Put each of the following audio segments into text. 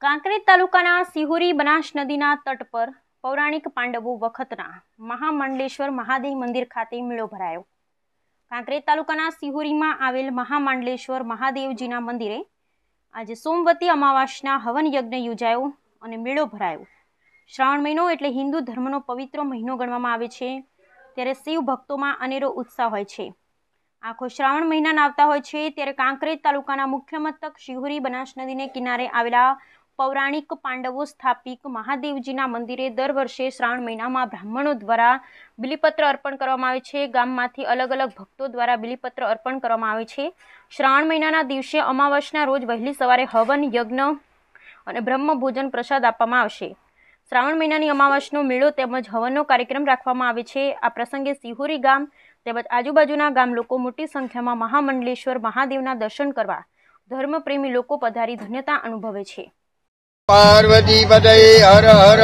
કાંકરેજ તાલુકાના સિહોરી બનાસ નદીના તટ પર પૌરાણિક પાંડવો વખતના મહામાંડલેશ્વર મહાદેવ મંદિર ખાતે મેળો ભરાયો। કાંકરેજ તાલુકાના સિહોરીમાં આવેલ મહામાંડલેશ્વર મહાદેવજીના મંદિરે આજે સોમવતી અમાવાસના હવન યજ્ઞ યોજાયો અને મેળો ભરાયો। શ્રાવણ મહિનો એટલે હિન્દુ ધર્મનો પવિત્ર મહિનો ગણવામાં આવે છે, ત્યારે શિવ ભક્તોમાં અનેરો ઉત્સાહ હોય છે। આખો શ્રાવણ મહિના આવતા હોય છે ત્યારે કાંકરેજ તાલુકાના મુખ્ય મથક સિહોરી બનાસ નદીને કિનારે આવેલા પૌરાણિક પાંડવો સ્થાપિત મહાદેવજીના મંદિરે દર વર્ષે શ્રાવણ મહિનામાં બ્રાહ્મણો દ્વારા બિલીપત્ર અર્પણ કરવામાં આવે છે। ગામમાંથી અલગ અલગ ભક્તો દ્વારા બિલીપત્ર અર્પણ કરવામાં આવે છે। શ્રાવણ મહિનાના દિવસે અમાવાસના રોજ વહેલી સવારે હવન યજ્ઞ અને બ્રહ્મ ભોજન પ્રસાદ આપવામાં આવશે। શ્રાવણ મહિનાની અમાવાસનો મેળો તેમજ હવનનો કાર્યક્રમ રાખવામાં આવે છે। આ પ્રસંગે સિહોરી ગામ તેમજ આજુબાજુના ગામ લોકો મોટી સંખ્યામાં મહામંડલેશ્વર મહાદેવના દર્શન કરવા ધર્મપ્રેમી લોકો પધારી ધન્યતા અનુભવે છે। पार्वती पदे हर हर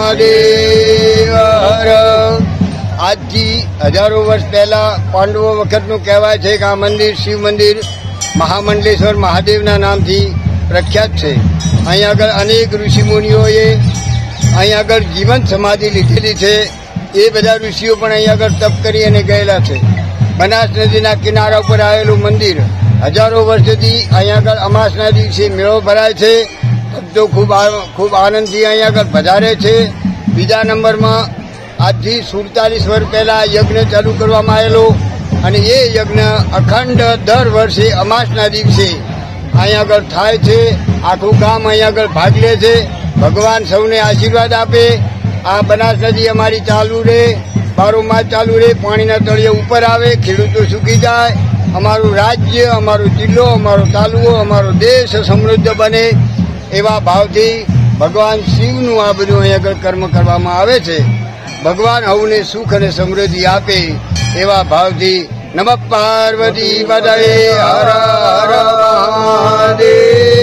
महादेव हर। आज थी हजारों वर्ष पहला पांडवों वखत नु कहवाय छे कि आ मंदिर शिव मंदिर महामंडलेश्वर महादेव ना नाम थी प्रख्यात है। अहीं आगळ अनेक ऋषि मुनिओए अहीं आगळ जीवन समाधि लीधेली छे। ए बधा ऋषिओ पण अहीं आगळ तप करी अने गयेला छे। बनास नदीना किनारा पर आवेलुं मंदिर हजारों वर्षथी अहीं आगळ अमासना दिवसे मेळो भराय छे। भक्तो खूब आनंद थी अहीं आगळ पधारे छे। बीजा नंबर में आज थी 47 वर्ष पहला यज्ञ चालू करवामां आवेलो अने ए यज्ञ अखंड दर वर्षे अमासना दिवसे अहीं आगळ थाय छे। आखुं गाम अहीं आगळ भाग ले छे। भगवान सौने आशीर्वाद आपे। आ बनास नदी अमारी चालू रहे, बारोमास चालू रहे, पाणीना तळिये उपर आवे, खेडूतो सुखी जाय, अमारुं राज्य, अमारो जिल्लो, अमारो तालुको, अमारो देश समृद्ध बने एवा भावथी भगवान शिवनु आ बधुं अहीं आगळ कर्म करवामां आवे छे। भगवान हवने सुख अने समृद्धि आपे एवा भावथी नमः पार्वती पदये हर हर महादेव।